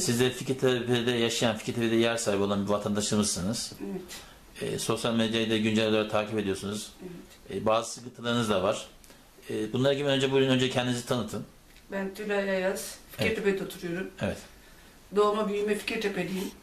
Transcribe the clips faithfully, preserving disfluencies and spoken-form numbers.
siz de Fikirtepe'de yaşayan, Fikirtepe'de yer sahibi olan bir vatandaşımızsınız. Evet. E, sosyal medyayı da güncel olarak takip ediyorsunuz. Evet. E, bazı sıkıntılarınız da var. E, bunlara gibi önce buyurun önce kendinizi tanıtın. Ben Tülay Ayaz, Fikirtepe'de evet. oturuyorum. Evet. Doğma büyüme Fikirtepe'liyim.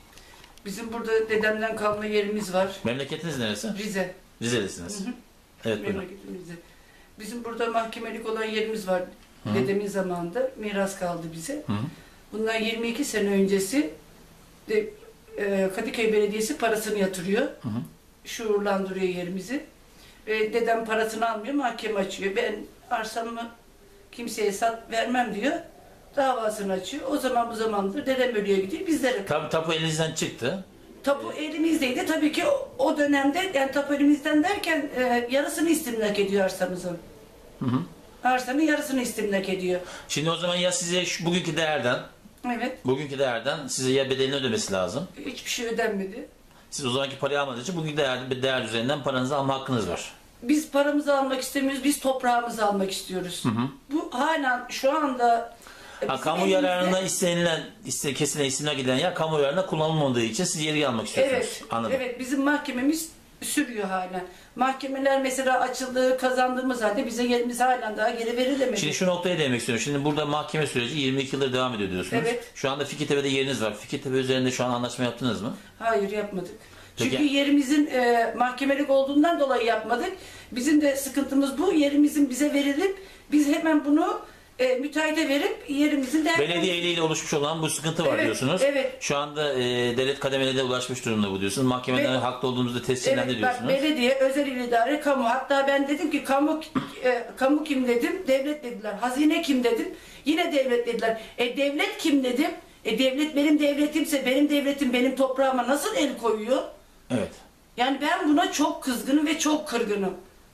Bizim burada dedemden kalma yerimiz var. Memleketiniz neresi? Rize. Rize'lisiniz. Hı hı. Evet, buyurun. Memleketim Rize. Bizim burada mahkemelik olan yerimiz var. Hı hı. Dedemin zamanında miras kaldı bize. Hı hı. Bundan yirmi iki sene öncesi de, e, Kadıköy Belediyesi parasını yatırıyor. Hı hı. Şuurlandırıyor yerimizi. Ve dedem parasını almıyor, mahkeme açıyor. Ben arsamı kimseye sat vermem diyor. Davasını açıyor. O zaman bu zamandır dedem ölüyor gidiyor. Bizlere. Tabii tapu elinizden çıktı. Tapu elimizdeydi. Tabii ki o, o dönemde yani tapu elimizden derken e, yarısını istimlak ediyor arsamızın. Hı hı. Arsanın yarısını istimlak ediyor. Şimdi o zaman ya size şu bugünkü değerden, Evet. bugünkü değerden size ya bedelini ödemesi lazım. Hiçbir şey ödenmedi. Siz o zamanki parayı almadığınız için bugünkü değer, bir değer üzerinden paranızı alma hakkınız var. Biz paramızı almak istemiyoruz. Biz toprağımızı almak istiyoruz. Hı hı. Bu hala şu anda Ha, kamu elimizde... yararına istenilen, iste, kesilen isimler giden yer kamu yararına kullanılmadığı için siz yeri almak istiyorsunuz. Evet. Anladım. Evet, bizim mahkememiz sürüyor hala. Mahkemeler mesela açıldığı, kazandığımız halde bize yerimiz halen daha geri verilemedi. Şimdi şu noktaya değinmek istiyorum. Şimdi burada mahkeme süreci yirmi iki yıldır devam ediyor diyorsunuz. Evet. Şu anda Fikirtepe'de yeriniz var. Fikirtepe üzerinde şu an anlaşma yaptınız mı? Hayır, yapmadık. Peki. Çünkü yerimizin e, mahkemelik olduğundan dolayı yapmadık. Bizim de sıkıntımız bu. Yerimizin bize verilip biz hemen bunu e, müteahhite verip yerimizin de... Belediye eliyle oluşmuş olan bu sıkıntı var evet, diyorsunuz. Evet. Şu anda e, devlet kademelerine ulaşmış durumda bu diyorsunuz. Mahkemeden evet. haklı olduğumuzu tescillendi evet, diyorsunuz. Bak, belediye, özel il idare, kamu. Hatta ben dedim ki kamu e, kamu kim dedim, devlet dediler. Hazine kim dedim, yine devlet dediler. E devlet kim dedim, e devlet benim devletimse benim devletim benim toprağıma nasıl el koyuyor? Evet. Yani ben buna çok kızgınım ve çok kırgınım.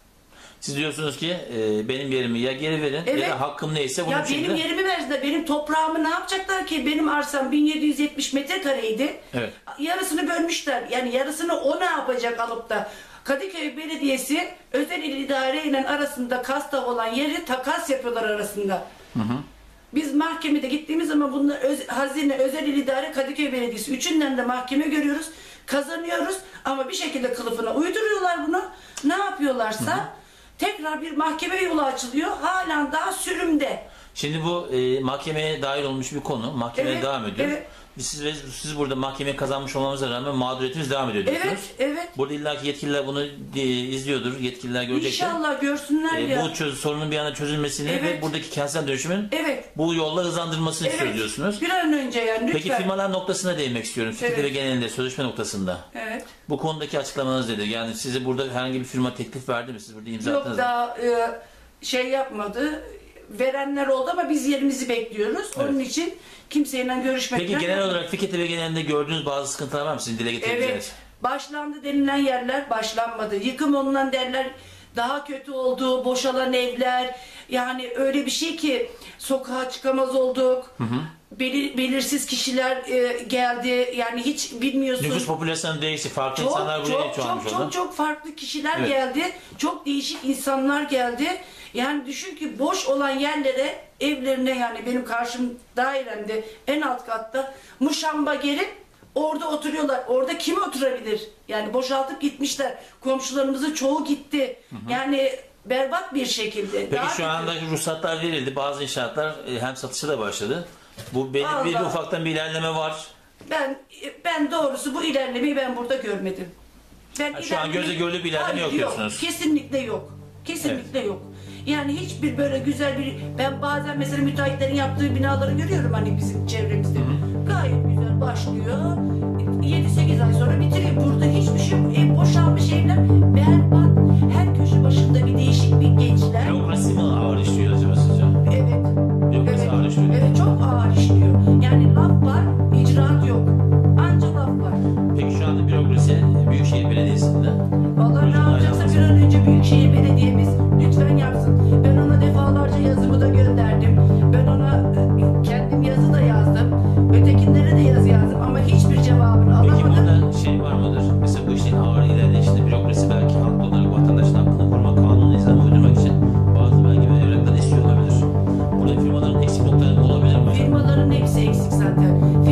Siz diyorsunuz ki e, benim yerimi ya geri verin evet. ya da hakkım neyse bunu ya şekilde... benim yerimi verdiler. Benim toprağımı ne yapacaklar ki? Benim arsam bin yedi yüz yetmiş metrekareydi. Evet. Yarısını bölmüşler. Yani yarısını o ne yapacak alıp da? Kadıköy Belediyesi özel il idare ile arasında kasta olan yeri takas yapıyorlar arasında. Hı hı. Biz mahkemede gittiğimiz zaman bunlar öz, hazine, özel il idare, Kadıköy Belediyesi üçünden de mahkeme görüyoruz. Kazanıyoruz ama bir şekilde kılıfına uyduruyorlar bunu. Ne yapıyorlarsa... Hı hı. Tekrar bir mahkeme yolu açılıyor. Halen daha sürümde. Şimdi bu e, mahkemeye dahil olmuş bir konu. Mahkemeye evet, devam ediyor. Evet. Siz, siz burada mahkemeye kazanmış olmamıza rağmen mağduriyetiniz devam ediyor diyorsunuz. Evet, evet. Burada illaki yetkililer bunu e, izliyordur. Yetkililer görecekler. İnşallah görsünler e, ya. Bu çöz, sorunun bir anda çözülmesini evet. ve buradaki kentsel dönüşümün evet. bu yolla hızlandırılmasını evet. söylüyorsunuz. Bir an önce yani lütfen. Peki firmalar noktasına değinmek istiyorum. Fikirtepe evet. genelinde, sözleşme noktasında. Evet. Bu konudaki açıklamanız nedir? Yani size burada herhangi bir firma teklif verdi mi? Siz burada imza attınız mı? Yok daha e, şey yapmadı. Verenler oldu ama biz yerimizi bekliyoruz. Evet. Onun için kimseyle görüşmekten... Peki genel olarak Fikirtepe genelinde gördüğünüz bazı sıkıntılar var mı sizin dile getirdiğiniz? Evet. Başlandı denilen yerler başlanmadı. Yıkım olunan derler daha kötü oldu. Boşalan evler. Yani öyle bir şey ki sokağa çıkamaz olduk. Hı hı. Belir, belirsiz kişiler e, geldi. Yani hiç bilmiyorsun. Nüfus popülasyonu değişti. Farklı çok, insanlar buraya çoğalmış oldu. Çok çok çok farklı kişiler evet. geldi. Çok değişik insanlar geldi. Yani düşün ki boş olan yerlere, evlerine yani benim karşım dairemde en alt katta muşamba gelip orada oturuyorlar. Orada kim oturabilir? Yani boşaltıp gitmişler. Komşularımızın çoğu gitti. Hı hı. Yani berbat bir şekilde. Peki daha şu kötü. anda ruhsatlar verildi. Bazı inşaatlar hem satışa da başladı. Bu belli bir ufaktan bir ilerleme var. Ben ben doğrusu bu ilerlemeyi ben burada görmedim. Ben ha, şu an gözle görülür bir ilerleme yok diyorsunuz. Kesinlikle yok. Kesinlikle evet. yok. Yani hiçbir böyle güzel bir... Ben bazen mesela müteahhitlerin yaptığı binaları görüyorum hani bizim çevremizde. Hı hı. Gayet güzel başlıyor. yedi sekiz ay sonra bitiriyor. Burada hiçbir şey yok. E, boşalmış evler. Berbat. Her köşe başında bir değişik bir gençler. Bürokrasi mi ağır işliyor acaba sizce? Evet. Bürokrasi evet. ağır işliyor. Evet, çok ağır işliyor. Yani laf var, icraat yok. Anca laf var. Peki şu anda bürokrasi Büyükşehir Belediyesi'nde. Vallahi ne yapacaksa bir an önce Büyükşehir Belediye'miz lütfen yapsın. Ben ona defalarca yazımı da gönderdim. Ben ona kendim yazı da yazdım. Ötekilere de yazı yazdım ama hiçbir cevabını alamadım. Peki burada şey var mıdır? Mesela bu işin ağır ilerleyişinde bürokrasi belki haklı olarak vatandaşın hakkını korumak, kanunu nizamı uydurmak için bazı belge ve evraklar istiyor olabilir. Burada firmaların eksik noktaları olabilir mi? Firmaların hepsi eksik zaten.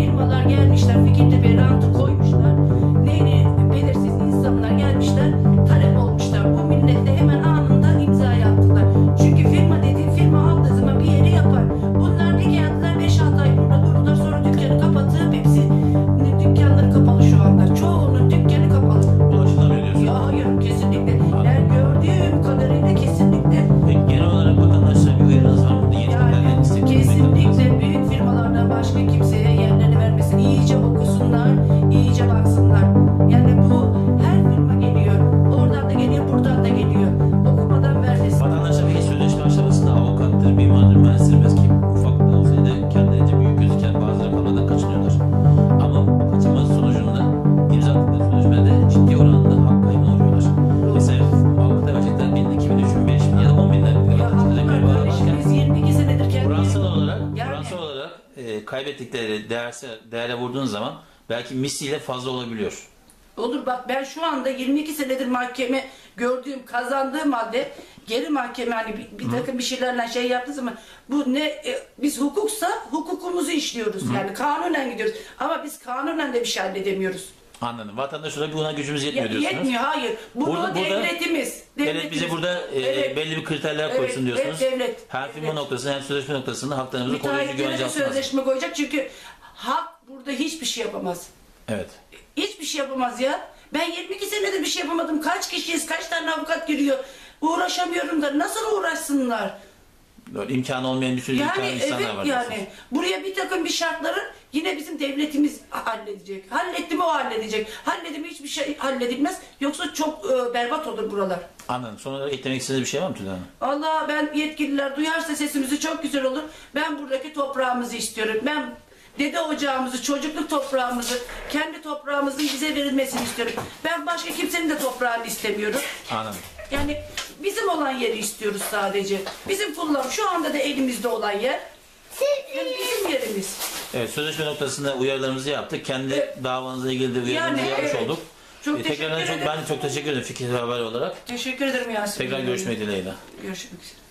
kaybettikleri değerse, değere vurduğun zaman belki misliyle fazla olabiliyor. Olur bak, ben şu anda yirmi iki senedir mahkeme gördüğüm, kazandığım halde geri mahkeme hani bir, bir takım bir şeylerle şey yaptığı zaman bu ne e, biz hukuksa hukukumuzu işliyoruz. Hı. Yani kanunen gidiyoruz. Ama biz kanunen de bir şey halledemiyoruz. Anladım. Vatandaş olarak buna gücümüz yetmiyor Ya, diyorsunuz. yetmiyor, hayır. Bunu Burada- burada- devletimiz. Devlet bize burada e, Evet. belli bir kriterler Evet, koysun diyorsunuz. evet, devlet. Hem firma Evet. noktasında hem sözleşme noktasında haklarımızı koruyucu Müteahhitlere güvence de altına alsın. sözleşme koyacak çünkü hak burada hiçbir şey yapamaz. Evet. Hiçbir şey yapamaz ya. Ben yirmi iki senedir bir şey yapamadım. Kaç kişiyiz, kaç tane avukat giriyor. Uğraşamıyorum da nasıl uğraşsınlar? Böyle imkanı olmayan bir sürü imkanı Yani insanlar evet var. yani. diyorsunuz. Buraya bir takım bir şartları yine bizim devletimiz halledecek. Halletti mi o halledecek. Halledi mi hiçbir şey halledilmez. Yoksa çok e, berbat olur buralar. Anladım. Son olarak eklemek istediğiniz bir şey var mı Tülay Hanım? Allah, ben yetkililer duyarsa sesimizi çok güzel olur. Ben buradaki toprağımızı istiyorum. Ben dede ocağımızı, çocukluk toprağımızı, kendi toprağımızın bize verilmesini istiyorum. Ben başka kimsenin de toprağını istemiyorum. Anladım. Yani bizim olan yeri istiyoruz sadece. Bizim kullan şu anda da elimizde olan yer. Yani bizim yerimiz. Evet, sözleşme noktasında uyarılarımızı yaptık. Kendi davanızla ilgili de uyarılarımızı Yani, yapmış evet. olduk. Çok Ee, teşekkür tekrardan çok, ederim. ben de çok teşekkür ederim fikir ve haber olarak. Teşekkür ederim Yasemin. Tekrar görüşmek dileğiyle. Görüşmek üzere.